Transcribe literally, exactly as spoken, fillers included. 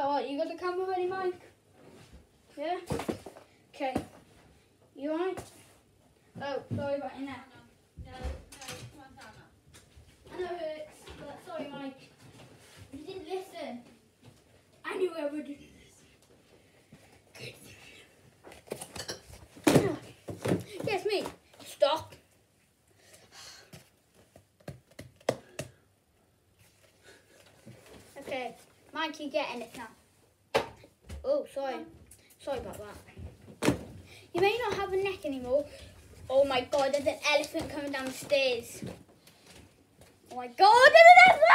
what, you got the camera ready, Mike? Yeah? Okay. You alright? Oh, sorry about your neck. No, no, come on, Tana. I know it hurts, but sorry, Mike. You didn't listen. I knew I would. Good. Yes, me. Stop. Okay, Mike, you getting it now. Oh, sorry. Sorry about that. You may not have a neck anymore. Oh my god, there's an elephant coming down the stairs. Oh my god, there's an elephant!